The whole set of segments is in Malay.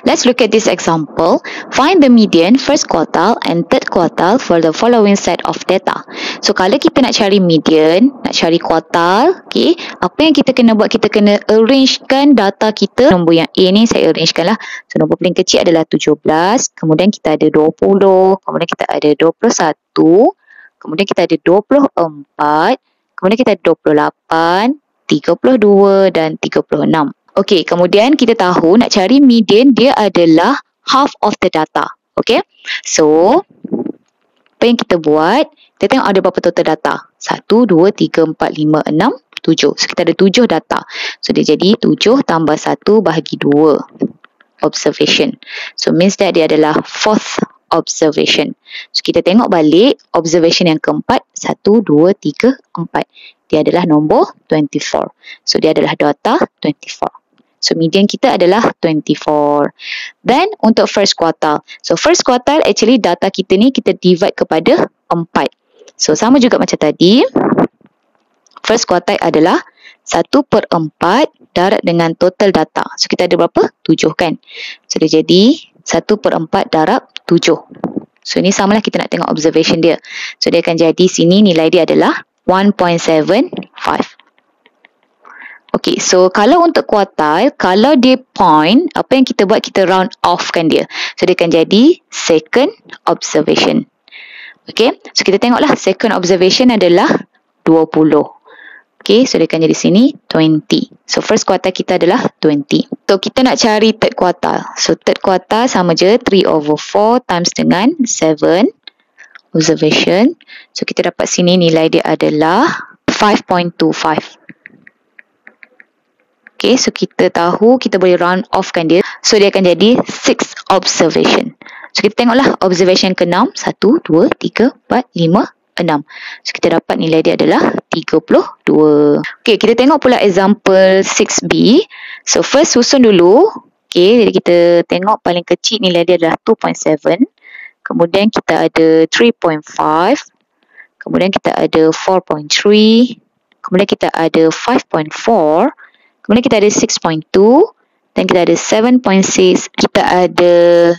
Let's look at this example. Find the median, first quartile and third quartile for the following set of data. So, kalau kita nak cari median, nak cari quartile, okay, apa yang kita kena buat? Kita kena arrangekan data kita. Nombor yang A ni saya arrangekan lah. So, nombor paling kecil adalah 17, kemudian kita ada 20, kemudian kita ada 21, kemudian kita ada 24, kemudian kita ada 28, 32 dan 36. Okey, kemudian kita tahu nak cari median dia adalah half of the data. Okey. So, apa yang kita buat? Kita tengok ada berapa total data. 1, 2, 3, 4, 5, 6, 7. So, kita ada 7 data. So, dia jadi 7 tambah 1 bahagi 2. Observation. So, means that dia adalah fourth observation. So, kita tengok balik observation yang keempat. 1, 2, 3, 4. Dia adalah nombor 24. So, dia adalah data 24. So, median kita adalah 24. Then, untuk first quartile. So, first quartile actually data kita ni kita divide kepada 4. So, sama juga macam tadi. First quartile adalah 1/4 darab dengan total data. So, kita ada berapa? 7 kan? So, dia jadi 1/4 darab 7. So, ini samalah kita nak tengok observation dia. So, dia akan jadi sini nilai dia adalah 1.75. Okey, so kalau untuk quartile, kalau dia point, apa yang kita buat? Kita round off kan dia. So, dia akan jadi second observation. Okey, so kita tengoklah second observation adalah 20. Okey, so dia akan jadi sini 20. So, first quartile kita adalah 20. So, kita nak cari third quartile. So, third quartile sama je 3/4 times dengan 7 observation. So, kita dapat sini nilai dia adalah 5.25. Okay, so kita tahu kita boleh round off kan dia. So, dia akan jadi 6 observation. So, kita tengoklah observation ke-6. 1, 2, 3, 4, 5, 6. So, kita dapat nilai dia adalah 32. Okay, kita tengok pula example 6B. So, first susun dulu. Okay, jadi kita tengok paling kecil nilai dia adalah 2.7. Kemudian kita ada 3.5. Kemudian kita ada 4.3. Kemudian kita ada 5.4. Kemudian kita ada 6.2, dan kita ada 7.6, kita ada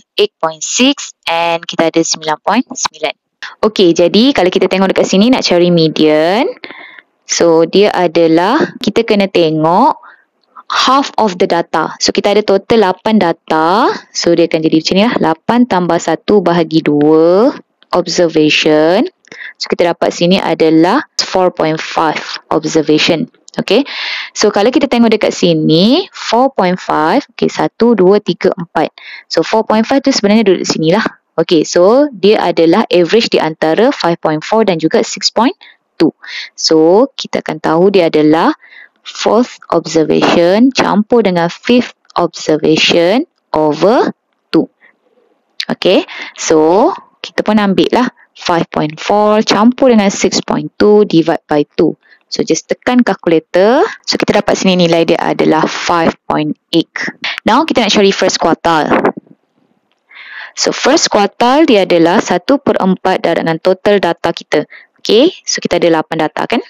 8.6 and kita ada 9.9. Okey, jadi kalau kita tengok dekat sini nak cari median. So, dia adalah kita kena tengok half of the data. So, kita ada total 8 data. So, dia akan jadi macam ni lah. 8 tambah 1 bahagi 2 observation. So, kita dapat sini adalah 4.5 observation. Okay, so kalau kita tengok dekat sini 4.5, okay, 1, 2, 3, 4. So 4.5 tu sebenarnya duduk di sini lah. Okay, so dia adalah average di antara 5.4 dan juga 6.2. So kita akan tahu dia adalah fourth observation campur dengan fifth observation over 2. Okay, so kita pun ambil lah 5.4 campur dengan 6.2 divide by 2. So, just tekan calculator. So, kita dapat sini nilai dia adalah 5.8. Now, kita nak cari first quartile. So, first quartile dia adalah 1/4 darab dengan total data kita. Okay, so kita ada 8 data kan?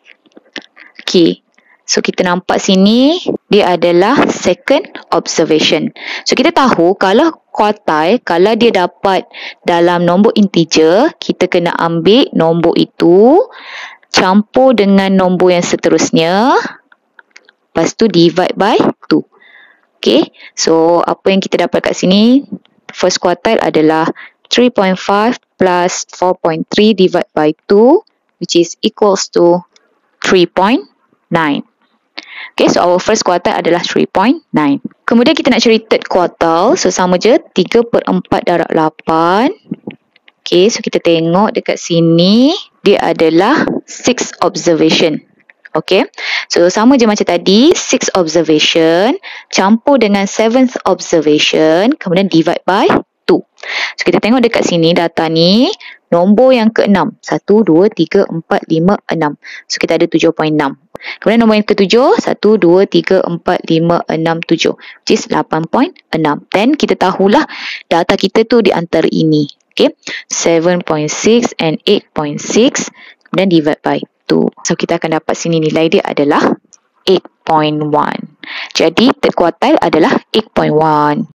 Okay, so kita nampak sini dia adalah second observation. So, kita tahu kalau quartile, kalau dia dapat dalam nombor integer, kita kena ambil nombor itu campur dengan nombor yang seterusnya, lepas tu divide by 2. Okay, so apa yang kita dapat kat sini, first quartile adalah 3.5 plus 4.3 divide by 2, which is equals to 3.9. Okay, so our first quartile adalah 3.9. Kemudian kita nak cari third quartile, so sama je 3/4 darab 8. Okay, so kita tengok dekat sini, dia adalah 6 observation. Okay, so sama je macam tadi, 6 observation campur dengan 7th observation, kemudian divide by 2. So, kita tengok dekat sini data ni, nombor yang ke-6. 1, 2, 3, 4, 5, 6. So, kita ada 7.6. Kemudian nombor yang ke-7, 1, 2, 3, 4, 5, 6, 7. Which is 8.6. Dan kita tahulah data kita tu di antara ini. Okay, 7.6 and 8.6. Kemudian divide by 2. So, kita akan dapat sini nilai dia adalah 8.1. Jadi, third quartile adalah 8.1.